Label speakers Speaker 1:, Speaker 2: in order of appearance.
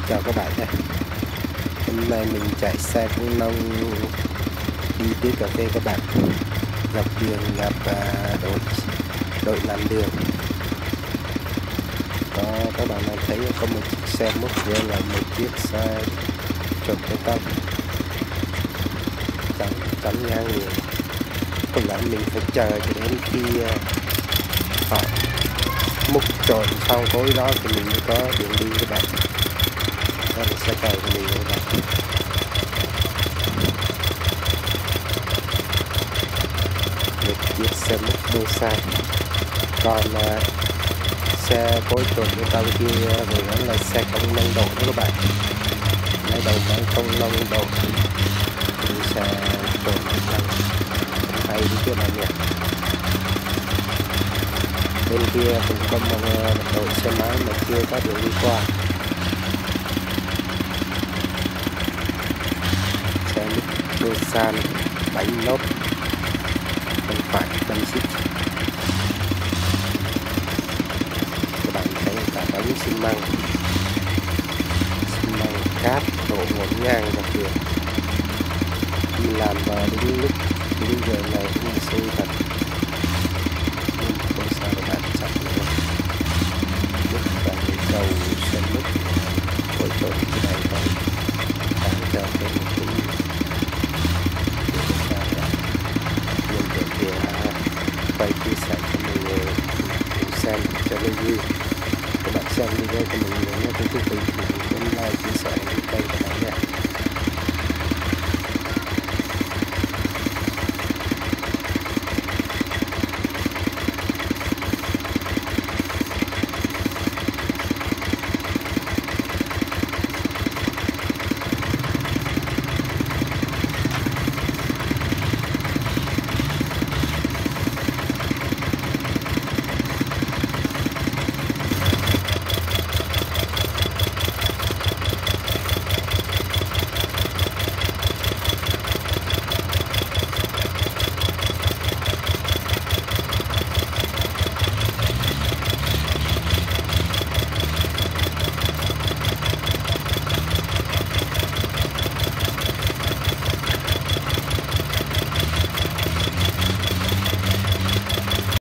Speaker 1: Chào các bạn nhé. Hôm nay mình chạy xe công nông đi tưới cà phê các bạn. Dọc đường gặp đội làm đường. Có các bạn đang thấy có một chiếc xe múc với là một chiếc xe trộn bê tông chắn ngang liền. Có lẽ mình phải chờ cho đến khi họ múc trộn xong khối đó thì mình mới có đường đi các bạn. Đó là xe cày của mình các bạn. Một chiếc xe múc Bosa. Còn xe phối trộn bê tông kia thì nó là xe công nông độ đó các bạn. Lấy đầu máy công nông độ thì xe trộn bê tông hay đi kia bạn nhỉ. Bên kia cũng có một đội xe máy mà chưa có đường đi qua. Xe Bosa bánh lốp bên phải bánh xích. Các bạn thấy cả bánh xi măng cát đổ ngổn ngang dọc đường. Đi làm vào đúng lúc đúng giờ này cũng là xui thật. Không sao các bạn chặt nữa. Lúc vào đầu xe múc phối trộn cái này thôi. Đáng cho thêm một tí. Nhưng được thì quay chia sẻ cho mọi người xem cho nó vui. Các bạn xem video của mình nhớ cho thú vị thì mình like chia sẻ kênh của bạn nhé.